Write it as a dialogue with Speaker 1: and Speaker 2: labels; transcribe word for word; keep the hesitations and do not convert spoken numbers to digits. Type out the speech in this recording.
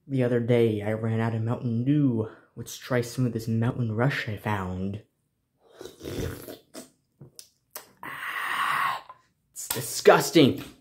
Speaker 1: The other day, I ran out of Mountain Dew. Let's try some of this Mountain Rush I found. Ah, it's disgusting.